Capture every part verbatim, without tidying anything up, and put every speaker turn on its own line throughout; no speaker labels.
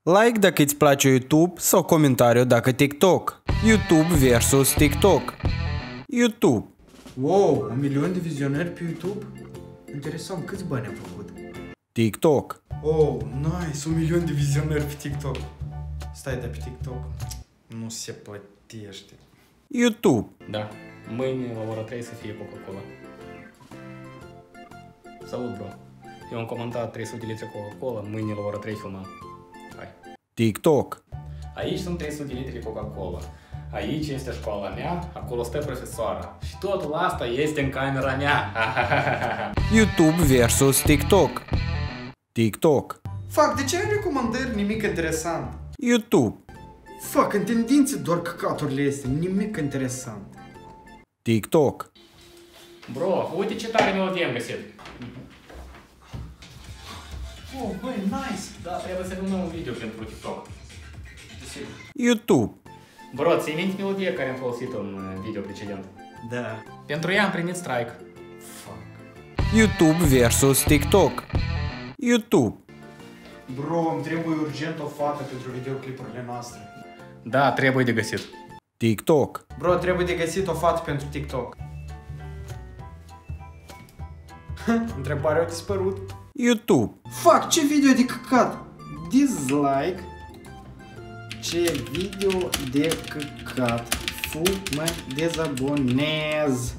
Like dacă îți place YouTube sau comentariu dacă TikTok. YouTube versus TikTok. YouTube.
Wow, un milion de vizionări pe YouTube? Interesant, câți bani am făcut?
TikTok.
Oh, nice, un milion de vizionări pe TikTok. Stai, de pe TikTok nu se plătește.
YouTube.
Da, mâine la ora trei să fie Coca-Cola. Salut, bro. Eu am comentat trei sute de litri Coca-Cola, mâine la ora trei filmăm. Hai.
TikTok.
Aici sunt trei sute de litri Coca-Cola. Aici este școala mea, acolo stă profesoara. Și totul asta este în camera mea.
YouTube versus TikTok. TikTok.
Fuck, de ce ai recomandări nimic interesant?
YouTube.
Fuck, în tendințe doar căcaturile astea, nimic interesant.
TikTok.
Bro, uite ce tare melodie am găsit.
Oh, băi, nice.
Da, trebuie să filmăm un video pentru TikTok.
YouTube.
Bro, ți-ai minte melodie care am folosit-o în video precedent?
Da.
Pentru ea am primit strike.
Fuck.
YouTube versus TikTok. YouTube.
Bro, îmi trebuie urgent o fată pentru videoclipurile noastre.
Da, trebuie de găsit.
TikTok.
Bro, trebuie de găsit o fată pentru TikTok. Întrebarea a dispărut.
YouTube.
Fuck, ce video de căcat? Dislike. Ce video de căcat. Fu, mă dezabonez.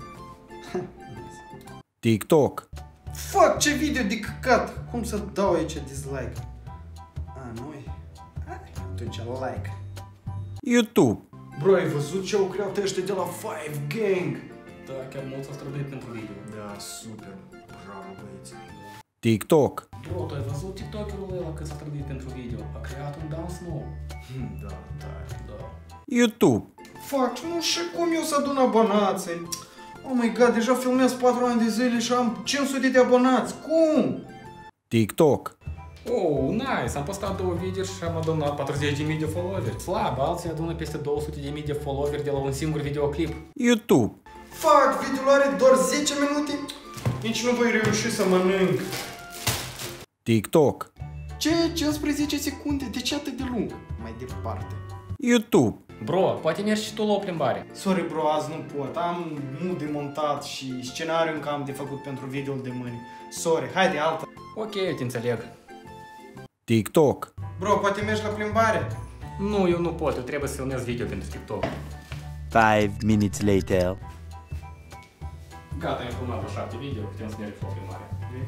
TikTok.
Fuck, ce video de căcat. Cum să dau aici dislike? A, noi? Atunci like.
YouTube.
Bro, ai văzut ce au creat ăștia de la Five Gang?
Da, chiar mult s-a străduit pentru video.
Da, super. Bravo, băieți.
TikTok.
Bro, tu ai văzut TikTokerul ăla că s-a străduit pentru video? A creat un dance nou.
Da, da,
Da.
YouTube.
Fuck, nu știu cum eu să adun abonații. Oh my god, deja filmez patru ani de zile și am cinci sute de abonați. Cum?
TikTok.
Oh, nice! Am postat două video și am adunat patruzeci de mii de followeri. Slab, alții adună peste două sute de mii de followeri de la un singur videoclip.
YouTube.
Fuck, videoul are doar zece minute. Nici nu voi reuși să mănânc.
TikTok.
Ce? cincisprezece secunde? De ce atât de lung? Mai departe.
YouTube.
Bro, poate mergi și tu la o plimbare.
Sorry bro, azi nu pot. Am mult de montat și scenariul încă am de făcut pentru videoul de mâine. Sorry, haide alta.
Ok, eu te înțeleg.
TikTok.
Bro, poate mergi la plimbare?
Nu, eu nu pot, eu trebuie să filmez video pentru TikTok.
Five minutes later.
Gata, am filmat vreo șapte video, putem să mergem la o plimbare.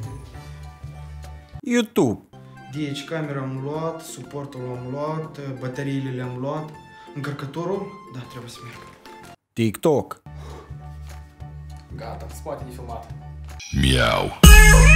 YouTube.
Deci camera am luat, suportul am luat, bateriile le-am luat, încărcătorul, da, trebuie să merg.
TikTok.
Gata, spate de filmat.
Miau.